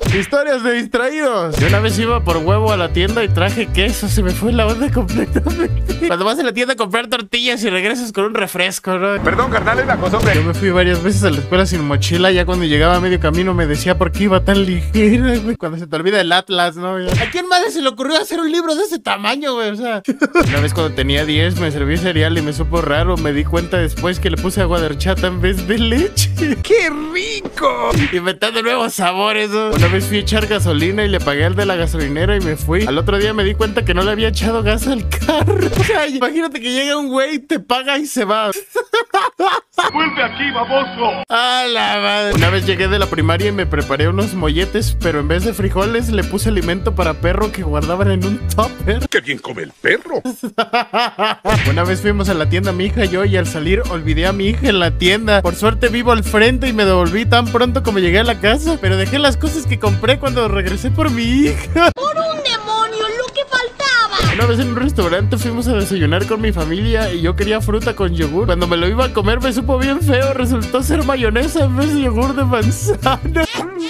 Historias de distraídos. Yo una vez iba por huevo a la tienda y traje queso. Se me fue la onda completamente. Cuando vas a la tienda a comprar tortillas y regresas con un refresco, ¿no? Perdón, carnal, es la costumbre. Yo me fui varias veces a la escuela sin mochila. Ya cuando llegaba a medio camino me decía por qué iba tan ligera, güey. Cuando se te olvida el Atlas, ¿no? ¿A quién madre se le ocurrió hacer un libro de ese tamaño, güey? O sea, una vez cuando tenía 10 me serví cereal y me supo raro. Me di cuenta después que le puse agua de horchata en vez de leche. ¡Qué rico! Inventando nuevos sabores, ¿no? Una vez fui a echar gasolina y le pagué al de la gasolinera y me fui. Al otro día me di cuenta que no le había echado gas al carro. O sea, imagínate que llega un güey, te paga y se va. ¡Vuelve aquí, baboso! ¡A la madre! Una vez llegué de la primaria y me preparé unos molletes, pero en vez de frijoles le puse alimento para perro que guardaban en un tupper. ¡Qué bien come el perro! Una vez fuimos a la tienda mi hija y yo, y al salir olvidé a mi hija en la tienda. Por suerte vivo al frente y me devolví tan pronto como llegué a la casa, pero dejé las cosas que compré cuando regresé por mi hija. ¡Por un demonio, lo que faltaba! Una vez en un restaurante fuimos a desayunar con mi familia y yo quería fruta con yogur. Cuando me lo iba a comer me supo bien feo. Resultó ser mayonesa en vez de yogur de manzana.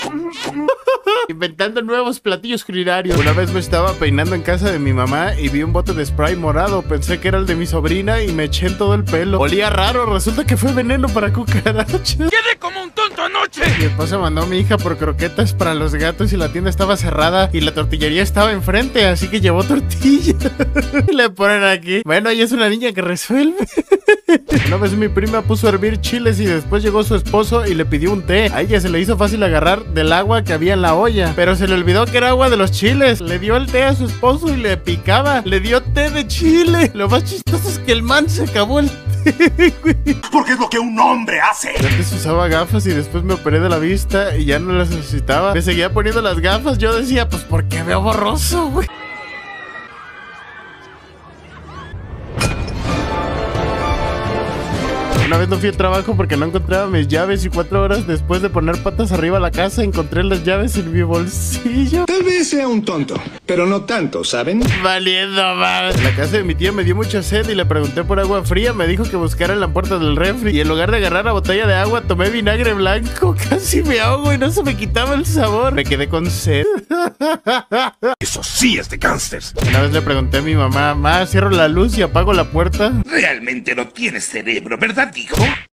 Inventando nuevos platillos culinarios. Una vez me estaba peinando en casa de mi mamá y vi un bote de spray morado. Pensé que era el de mi sobrina y me eché en todo el pelo. Olía raro, resulta que fue veneno para cucarachas. ¡Quedé como un tonto anoche! Mi esposa mandó a mi hija por croquetas para los gatos y la tienda estaba cerrada y la tortillería estaba enfrente, así que llevó tortilla. Le ponen aquí. Bueno, ella es una niña que resuelve. Una vez mi prima puso a hervir chiles y después llegó su esposo y le pidió un té. A ella se le hizo fácil agarrar del agua que había en la olla, pero se le olvidó que era agua de los chiles. Le dio el té a su esposo y le picaba. Le dio té de chile. Lo más chistoso es que el man se acabó el té, güey. Porque es lo que un hombre hace. Yo antes usaba gafas y después me operé de la vista y ya no las necesitaba. Me seguía poniendo las gafas. Yo decía, pues porque veo borroso, güey. Una vez no fui al trabajo porque no encontraba mis llaves y 4 horas después de poner patas arriba a la casa encontré las llaves en mi bolsillo. Tal vez sea un tonto, pero no tanto, ¿saben? Valiendo mal. En la casa de mi tía me dio mucha sed y le pregunté por agua fría. Me dijo que buscara en la puerta del refri y en lugar de agarrar la botella de agua tomé vinagre blanco. Casi me ahogo y no se me quitaba el sabor. Me quedé con sed. Eso sí es de gángsters. Una vez le pregunté a mi mamá, cierro la luz y apago la puerta. Realmente no tienes cerebro, ¿verdad, hijo?